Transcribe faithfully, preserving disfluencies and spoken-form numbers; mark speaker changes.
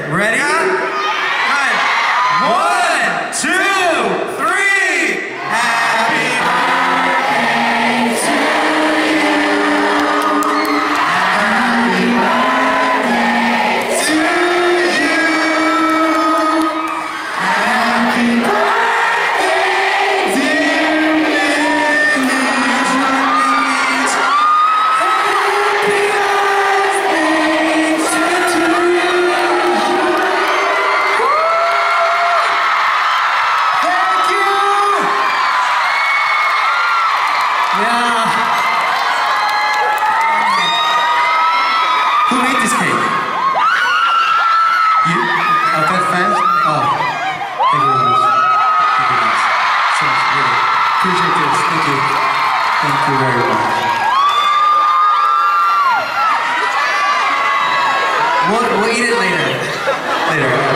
Speaker 1: Ready? Right. One, two, three. Happy birthday to you. Happy birthday to you. Happy birthday, dear Mickey's. Happy birthday to you. Thank you. Yeah. Who made this cake? You? Oh, that friend? Oh. Thank you very much. Thank you very much. So much, really. Appreciate this. Thank you. Thank you very much. We'll, we'll eat it later. Later.